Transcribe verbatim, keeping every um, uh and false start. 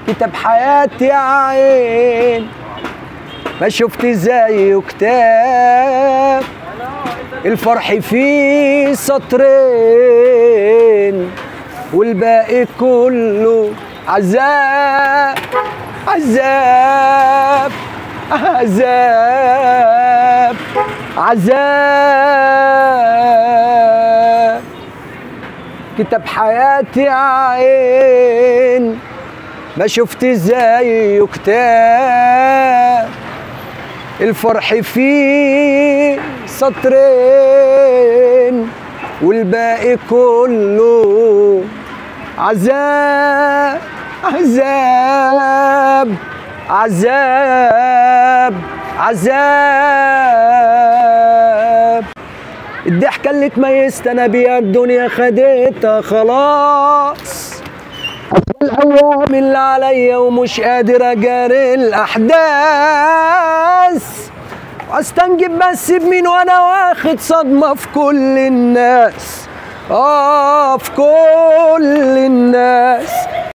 كتاب حياتي يا عين ما شفت زيه كتاب، الفرح فيه سطرين والباقي كله عذاب عذاب عذاب عذاب. كتاب حياتي يا عين ما شفت زيه كتاب، الفرح فيه سطرين والباقي كله عذاب عذاب عذاب عذاب. الضحكة اللي اتميزت انا بيها الدنيا خدتها خلاص، الايام اللي عليا ومش قادر اجاري الاحداث، واستنجب بس بمين وانا واخد صدمه في كل الناس، اه في كل الناس.